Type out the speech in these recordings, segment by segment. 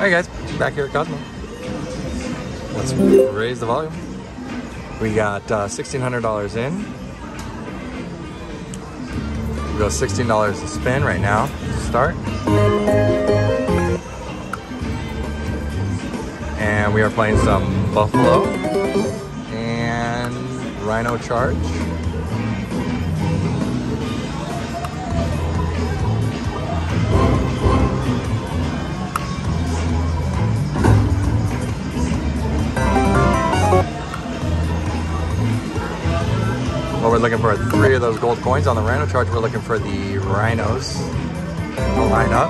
Alright guys, back here at Cosmo. Let's raise the volume. We got $1,600 in. We go $16 to spin right now to start. And we are playing some Buffalo and Rhino Charge. Well, we're looking for 3 of those gold coins on the Rhino Charge. We're looking for the Rhinos to line up.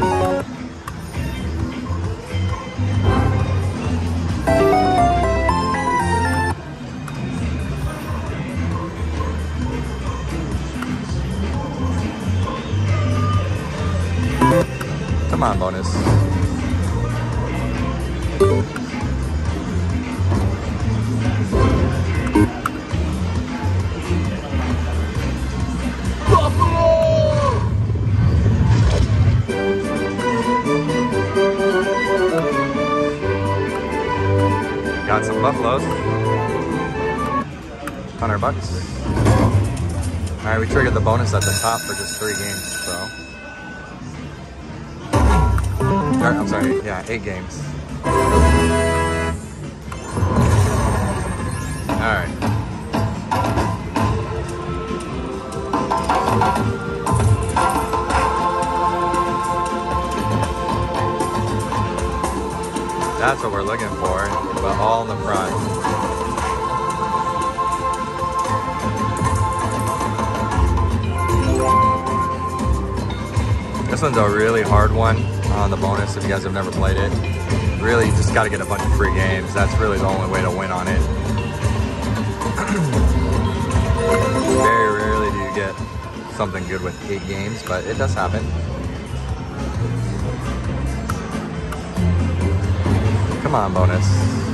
Come on, bonus. Got some buffaloes. $100 bucks. Alright, we triggered the bonus at the top for just 3 games, so. I'm sorry, yeah, 8 games. Alright. That's what we're looking for, but all in the front. This one's a really hard one on the bonus if you guys have never played it. Really, you just got to get a bunch of free games. That's really the only way to win on it. Very rarely do you get something good with 8 games, but it does happen. Come on, bonus.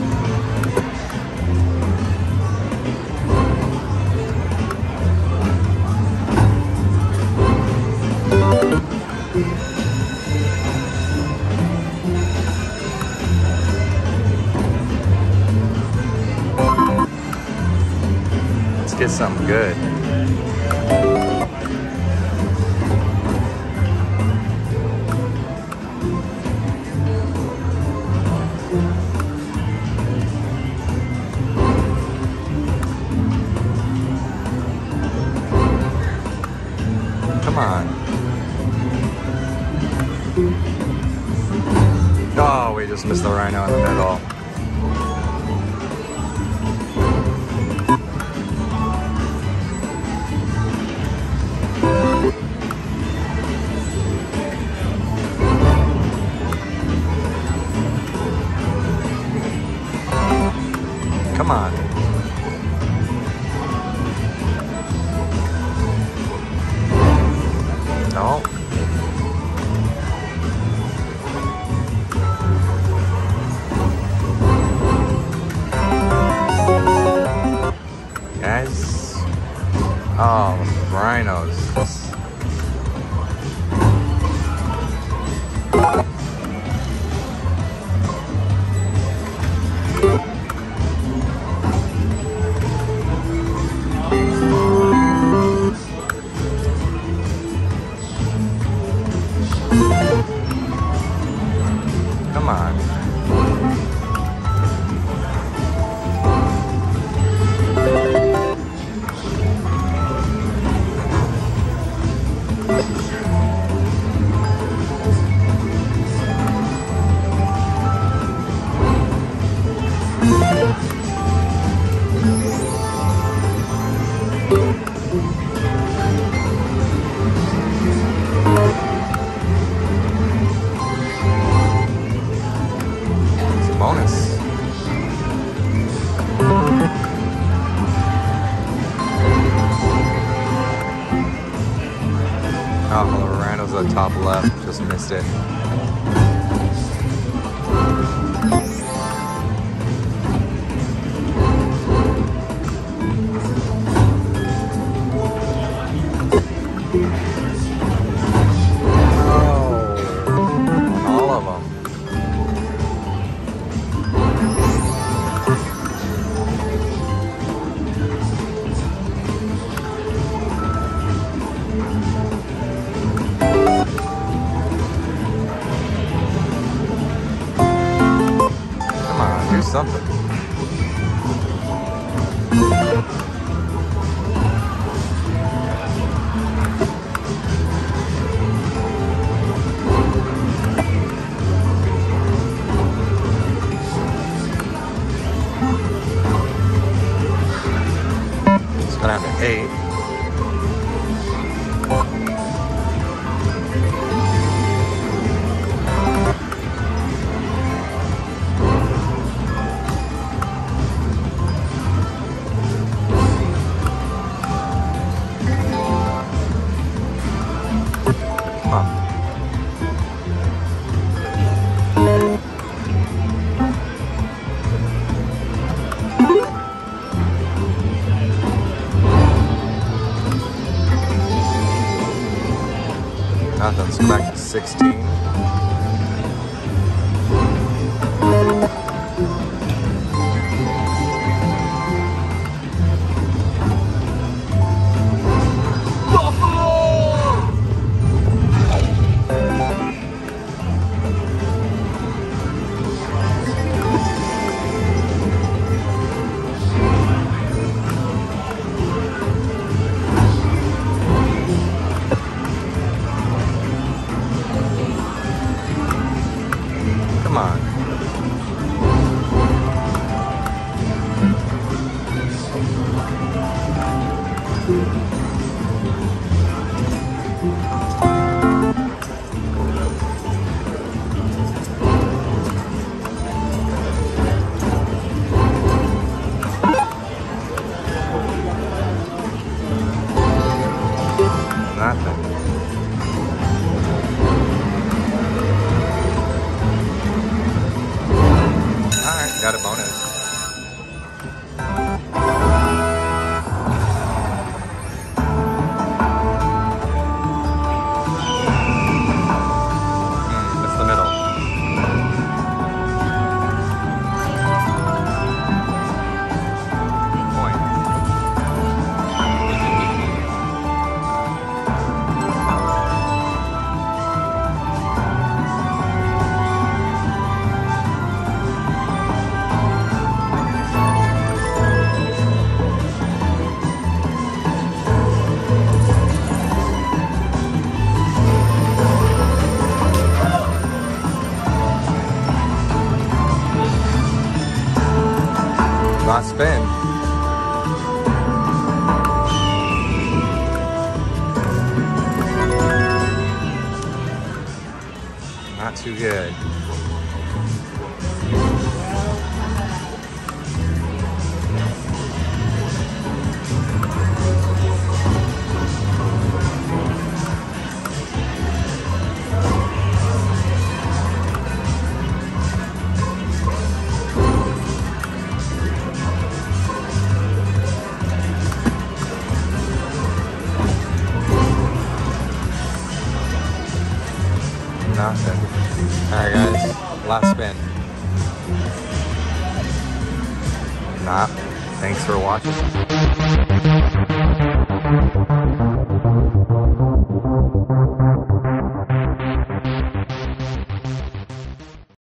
Let's get something good. Come on. Oh, we just missed the Rhino in the middle. Come on. No. Guys. Oh, rhinos. Come on. Bonus. Oh, the Rhino's at the top left, just missed it. Oh, all of them. something. It's gonna have an 8. Nothing. Let's go back to 16. Come on. Nothing. Got a bonus. That's the middle. Point. Last spin. Not too good. Nothing. Alright guys, last spin. Nah. Thanks for watching.